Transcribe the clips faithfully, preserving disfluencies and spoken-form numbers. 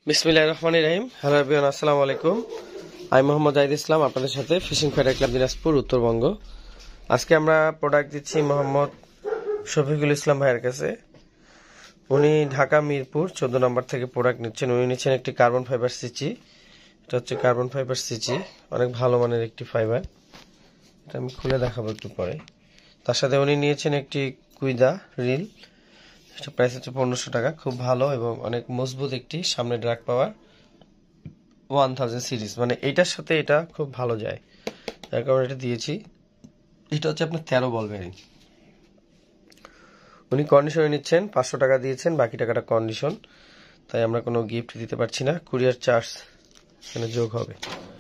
বিসমিল্লাহির রহমানির রহিম। Hello everyone, আসসালামু আলাইকুম। আমি মোহাম্মদ জাহিদ ইসলাম, আপনাদের সাথে fishing fighter club Dinajpur, Uttarbanga. আজকে আমরা প্রোডাক্ট দিচ্ছি মোহাম্মদ শফিকুল ইসলাম ভাইয়ের কাছে। উনি ঢাকা মিরপুর চোদ্দ নম্বর থেকে প্রোডাক্ট নিচ্ছেন। উনি নিচ্ছেন একটি কার্বন ফাইবার সিচি। এটা হচ্ছে কার্বন ফাইবার সিচি, অনেক ভালো মানের একটি ফাইবার। এটা আমি খুলে দেখাবো একটু পরে। তার সাথে উনি নিয়েছেন একটি কুইদা রিল। এটা প্রাইস হচ্ছে পনেরোশো টাকা। খুব ভালো এবং অনেক মজবুত একটি সামনে drag power one thousand series, মানে এইটার সাথে এটা খুব ভালো যায়, যার কারণে এটা দিয়েছি। এটা হচ্ছে আপনার তেরো বল বেয়ারিং। উনি কন্ডিশনে নিচ্ছেন, পাঁচশো টাকা দিয়েছেন, বাকি টাকাটা কন্ডিশন, তাই আমরা কোনো গিফট দিতে পারছি না। কুরিয়ার চার্জ এখানে যোগ হবে।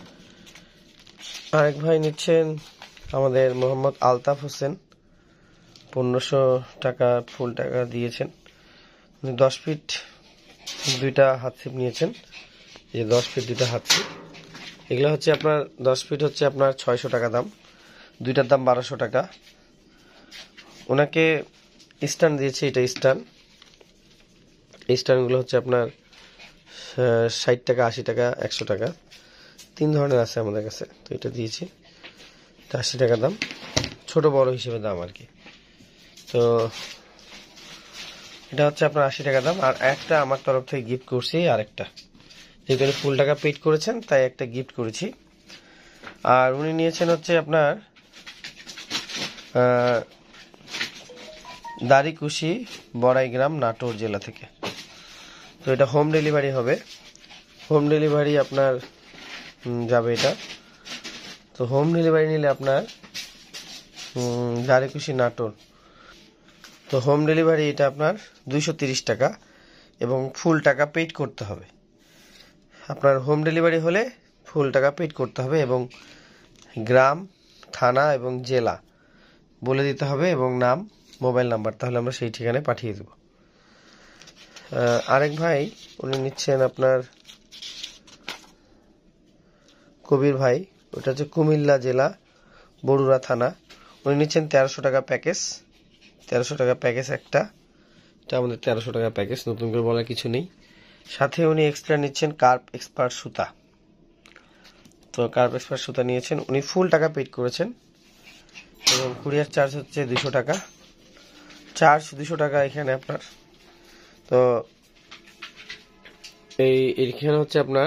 আরেক ভাই নিচ্ছেন আমাদের মোহাম্মদ আলতাফ হোসেন, পনেরোশো টাকা ফুল টাকা দিয়েছেন। উনি দশ ফিট দুইটা হাত ছিপ নিয়েছেন। এই যে দশ ফিট দুইটা হাত ছিপ, এগুলো হচ্ছে আপনার দশ ফিট হচ্ছে আপনার ছয়শো টাকা দাম, দুইটার দাম বারোশো টাকা। ওনাকে স্ট্যান্ড দিয়েছে, এটা স্ট্যান্ড। এই স্ট্যান্ডগুলো হচ্ছে আপনার ষাট টাকা, আশি টাকা, একশো টাকা, তিন ধরনের আছে আমাদের কাছে। তো এটা দিয়েছি, এটা আশি টাকা দাম, ছোট বড় হিসেবে দাম আর কি। তো এটা হচ্ছে আপনার আশি টাকা দাম। আর একটা আমার তরফ থেকে গিফট করছি, আরেকটা, যেহেতু ফুল টাকা পেড করেছেন তাই একটা গিফট করেছি। আর উনি নিয়েছেন হচ্ছে আপনার দাড়িকুশি, বড়াইগ্রাম, নাটোর জেলা থেকে। তো এটা হোম ডেলিভারি হবে, হোম ডেলিভারি আপনার যাবে এটা। তো হোম ডেলিভারি নিলে আপনার দাড়িকুশি নাটোর, তো হোম ডেলিভারি এটা আপনার দুইশো তিরিশ টাকা এবং ফুল টাকা পেড করতে হবে। আপনার হোম ডেলিভারি হলে ফুল টাকা পেড করতে হবে এবং গ্রাম, থানা এবং জেলা বলে দিতে হবে এবং নাম, মোবাইল নাম্বার, তাহলে আমরা সেই ঠিকানায় পাঠিয়ে দেব। আরেক ভাই উনি নিচ্ছেন আপনার কবির ভাই, ওটা হচ্ছে কুমিল্লা জেলা, বরুড়া থানা। উনি নিচ্ছেন তেরোশো টাকা প্যাকেজ, তেরোশো টাকা প্যাকেজ একটা, এটা আমাদের তেরোশো টাকা প্যাকেজ, নতুন করে বলার কিছু নেই। সাথে উনি এক্সট্রা নিচ্ছেন কার্প এক্সপার্ট সুতা। তো কার্প এক্সপার্ট সুতা নিয়েছেন, উনি ফুল টাকা পেড করেছেন এবং কুরিয়ার চার্জ হচ্ছে দুশো টাকা, চার্জ দুশো টাকা এখানে আপনার। তো এই এখানে হচ্ছে আপনার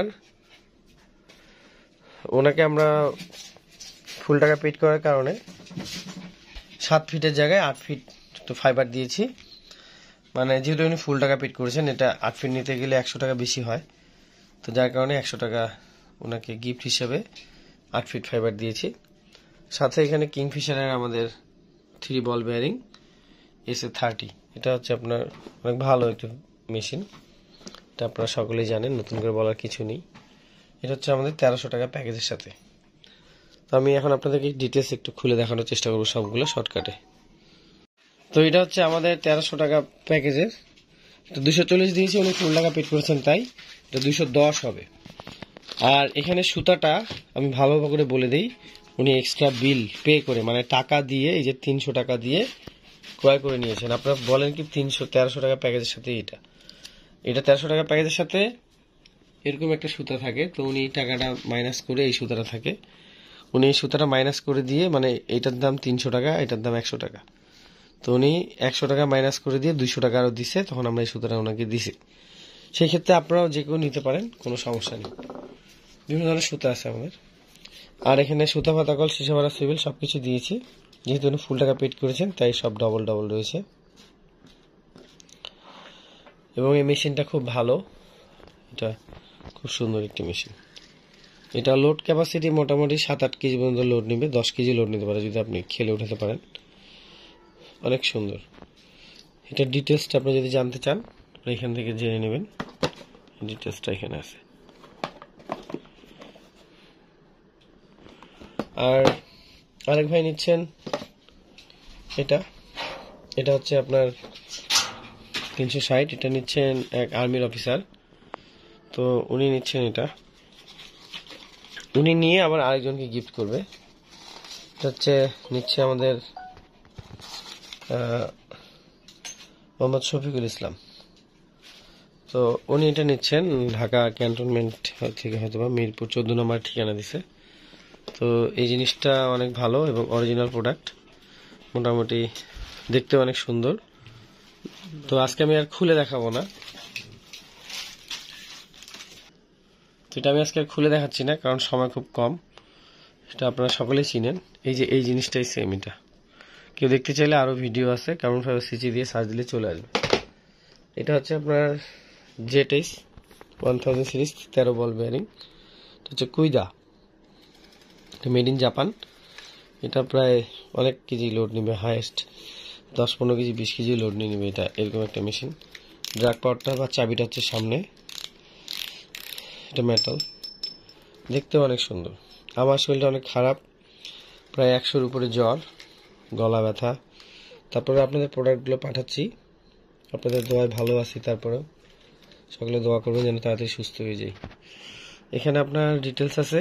ওনাকে আমরা ফুল টাকা পেড করার কারণে সাত ফিটের জায়গায় আট ফিট তো ফাইবার দিয়েছি। মানে যেহেতু উনি ফুল টাকা পেড করেছেন, এটা আট ফিট নিতে গেলে একশো টাকা বেশি হয়, তো যার কারণে একশো টাকা ওনাকে গিফট হিসেবে আট ফিট ফাইবার দিয়েছি। সাথে এখানে কিংফিশারের আমাদের three ball bearing S A thirty, এটা হচ্ছে আপনার অনেক ভালো একটা মেশিন, এটা আপনারা সকলেই জানেন, নতুন করে বলার কিছু নেই। এটা হচ্ছে আমাদের তেরোশো টাকা প্যাকেজের সাথে। তো আমি এখন আপনাদেরকে ডিটেলস একটু খুলে দেখানোর চেষ্টা করবো সবগুলো শর্টকাটে। তো এটা হচ্ছে আমাদের তেরোশো টাকা প্যাকেজের, এটা দুশো চল্লিশ দিয়েছি, উনি ফুল টাকা পেড করেছেন তাই এটা দুশো দশ হবে। আর এখানে সুতাটা আমি ভালোভাবে করে বলে দিই, উনি এক্সট্রা বিল পে করে, মানে টাকা দিয়ে, এই যে তিনশো টাকা দিয়ে ক্রয় করে নিয়েছেন। আপনারা বলেন কি তিনশো তেরোশো টাকা প্যাকেজের সাথে এটা এটা তেরোশো টাকা প্যাকেজের সাথে এরকম একটা সুতা থাকে, তো উনি টাকাটা মাইনাস করে এই সুতাটা থাকে, উনি এই সুতাটা মাইনাস করে দিয়ে, মানে এইটার দাম তিনশো টাকা, এটার দাম একশো টাকা, তো উনি একশো টাকা মাইনাস করে দিয়ে দুইশো টাকা আরও দিছে, তখন আমরা এই সুতাটা ওনাকে দিছি। সেই ক্ষেত্রে আপনারাও যে কেউ নিতে পারেন, কোনো সমস্যা নেই, বিভিন্ন ধরনের সুতা আছে আমাদের। আর এখানে সুতা, ফাতা, কল, সিসা, ভারা, সুইবেল সব কিছু দিয়েছি, যেহেতু উনি ফুল টাকা পেড করেছেন তাই সব ডবল ডবল রয়েছে। এবং এই মেশিনটা খুব ভালো, এটা খুব সুন্দর একটি মেশিন। এটা লোড ক্যাপাসিটি মোটামুটি সাত আট কেজি পর্যন্ত লোড নেবে, দশ কেজি লোড নিতে পারে যদি আপনি খেলে উঠাতে পারেন, অনেক সুন্দর। এটার ডিটেলসটা আপনি যদি জানতে চান এখান থেকে জেনে নেবেন, ডিটেলসটা এখানে আছে। আর আরেক ভাই নিচ্ছেন এটা, এটা হচ্ছে আপনার তিনশো ষাট, এটা নিচ্ছেন এক আর্মির অফিসার, তো উনি নিচ্ছেন এটা, উনি নিয়ে আবার আরেকজনকে গিফট করবে। এটা হচ্ছে নিচ্ছে আমাদের মোহাম্মদ শফিকুল ইসলাম, তো উনি এটা নিচ্ছেন ঢাকা ক্যান্টনমেন্ট থেকে, হয়তো বা মিরপুর চোদ্দ নম্বর ঠিকানা দিছে। তো এই জিনিসটা অনেক ভালো এবং অরিজিনাল প্রোডাক্ট, মোটামুটি দেখতে অনেক সুন্দর। তো আজকে আমি আর খুলে দেখাবো না, এটা আমি আজকে আর খুলে দেখাচ্ছি না কারণ সময় খুব কম। এটা আপনারা সকলেই চিনেন। এই যে এই জিনিসটাই সেম, এটা কেউ দেখতে চাইলে আরো ভিডিও আছে, কার্বন ফাইবার সিচি দিয়ে সার্চ দিলে চলে আসবে। এটা হচ্ছে আপনার জেটেস ওয়ান থাউজেন্ড সিরিজ তেরো বল বেয়ারিং, এটা হচ্ছে কুইদা, এটা মেড ইন জাপান। এটা প্রায় অনেক কেজি লোড নেবে, হাইয়েস্ট দশ পনেরো কেজি বিশ কেজি লোড নিয়ে নেবে এটা, এরকম একটা মেশিন। ড্রাগ পাওয়ারটা বা চাবিটা হচ্ছে সামনে, এটা মেটাল, দেখতে অনেক সুন্দর। আমার শরীরটা অনেক খারাপ, প্রায় একশোর উপরে জ্বর, গলা ব্যথা। তারপরে আপনাদের প্রোডাক্টগুলো পাঠাচ্ছি, আপনাদের দোয়ায় ভালো আছি। তারপরেও সকলে দোয়া করবেন যেন তাড়াতাড়ি সুস্থ হয়ে যাই। এখানে আপনার ডিটেলস আছে,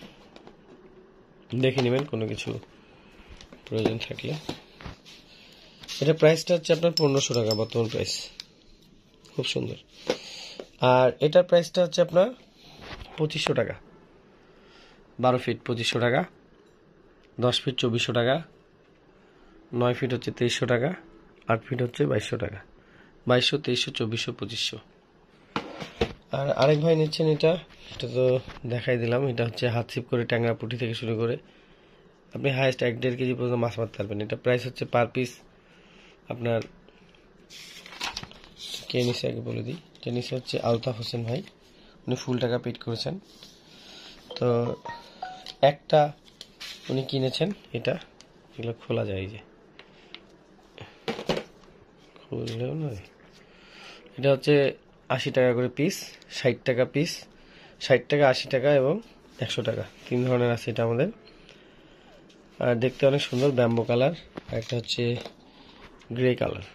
দেখে নেবেন কোনো কিছু প্রয়োজন থাকলে। এটা প্রাইসটা হচ্ছে আপনার পনেরোশো টাকা বর্তমান প্রাইস, খুব সুন্দর। আর এটার প্রাইসটা হচ্ছে আপনার পঁচিশশো টাকা, বারো ফিট পঁচিশশো টাকা, দশ ফিট চব্বিশশো টাকা, নয় ফিট হচ্ছে তেইশশো টাকা, আট ফিট হচ্ছে বাইশশো টাকা, বাইশশো তেইশশো চব্বিশশো পঁচিশশো। আর আরেক ভাই নিচ্ছেন এটা, এটা তো দেখাই দিলাম। এটা হচ্ছে হাত ছিপ করে ট্যাংরা পুঁটি থেকে শুরু করে আপনি হাইয়েস্ট এক দেড় কেজি পর্যন্ত মাছ মারতে পারবেন। এটা প্রাইস হচ্ছে পার পিস আপনার, কে নিচে আগে বলে দিই, এটা নিচে হচ্ছে আলতাফ হোসেন ভাই, উনি ফুল টাকা পেড করেছেন। তো একটা উনি কিনেছেন, এটা এগুলো খোলা যায়, যে খুললেও নয়। এটা হচ্ছে আশি টাকা করে পিস, ষাট টাকা পিস, ষাট টাকা আশি টাকা এবং একশো টাকা, তিন ধরনের আছে এটা আমাদের। আর দেখতে অনেক সুন্দর, ব্যাম্বো কালার, আর একটা হচ্ছে গ্রে কালার।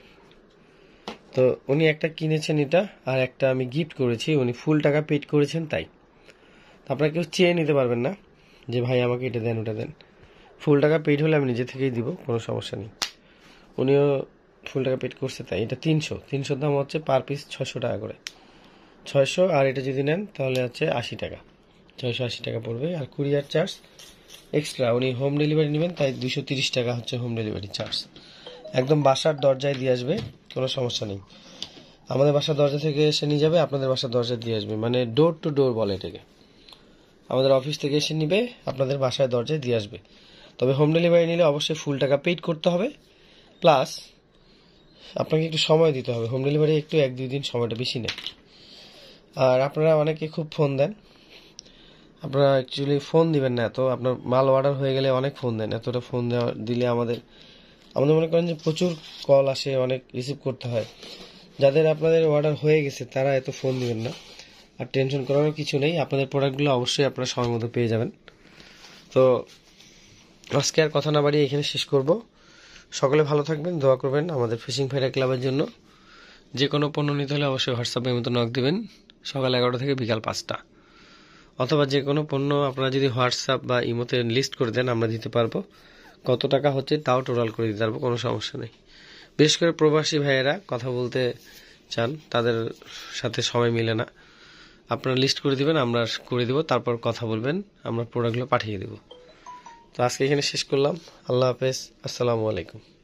তো উনি একটা কিনেছেন এটা, আর একটা আমি গিফট করেছি, উনি ফুল টাকা পেড করেছেন তাই। আপনারা কেউ চেয়ে নিতে পারবেন না যে ভাই আমাকে এটা দেন ওটা দেন, ফুল টাকা পেড হলে আমি নিজে থেকেই দিব, কোনো সমস্যা নেই। উনিও ফুল টাকা পেড করছে তাই। এটা তিনশো তিনশোর দাম হচ্ছে পার পিস ছয়শো টাকা করে, ছয়শো। আর এটা যদি নেন তাহলে হচ্ছে আশি টাকা, ছয়শো আশি টাকা পড়বে। আর কুরিয়ার চার্জ এক্সট্রা, উনি হোম ডেলিভারি নেবেন তাই দুইশো তিরিশ টাকা হচ্ছে হোম ডেলিভারি চার্জ। একদম বাসার দরজায় দিয়ে আসবে, কোনো সমস্যা নেই। আমাদের বাসার দরজা থেকে এসে নিয়ে যাবে, আপনাদের বাসার দরজায় দিয়ে আসবে, মানে ডোর টু ডোর বলে এটাকে। আমাদের অফিস থেকে এসে নিবে, আপনাদের বাসায় দরজায় দিয়ে আসবে। তবে হোম ডেলিভারি নিলে অবশ্যই ফুল টাকা পেড করতে হবে, প্লাস আপনাকে একটু সময় দিতে হবে। হোম ডেলিভারি একটু এক দুই দিন সময়টা বেশি নেয়। আর আপনারা অনেকে খুব ফোন দেন, আপনারা অ্যাকচুয়ালি ফোন দিবেন না এত, আপনার মাল অর্ডার হয়ে গেলে অনেক ফোন দেন, এতটা ফোন দেওয়া দিলে আমাদের আমাদের মনে করেন যে প্রচুর কল আসে, অনেক রিসিভ করতে হয়। যাদের আপনাদের অর্ডার হয়ে গেছে তারা এত ফোন দিবেন না, আর টেনশন করারও কিছু নেই, আপনাদের প্রোডাক্টগুলো অবশ্যই আপনারা সময় মতো পেয়ে যাবেন। তো আজকে আর কথা না বাড়িয়ে এখানে শেষ করব। সকলে ভালো থাকবেন, দোয়া করবেন আমাদের ফিশিং ফাইটার ক্লাবের জন্য। যে কোনো পণ্য নিতে হলে অবশ্যই হোয়াটসঅ্যাপের মতো নক দেবেন সকাল এগারোটা থেকে বিকাল পাঁচটা, অথবা যে কোনো পণ্য আপনারা যদি হোয়াটসঅ্যাপ বা ইমোতে লিস্ট করে দেন আমরা দিতে পারবো। কত টাকা হচ্ছে তাও টোটাল করে দিতে পারবো, কোনো সমস্যা নেই। বিশেষ করে প্রবাসী ভাইয়েরা কথা বলতে চান, তাদের সাথে সময় মিলে না, আপনারা লিস্ট করে দিবেন, আমরা করে দিব, তারপর কথা বলবেন, আমরা প্রোডাক্টগুলো পাঠিয়ে দেব। তো আজকে এখানে শেষ করলাম। আল্লাহ হাফেজ, আসসালামু আলাইকুম।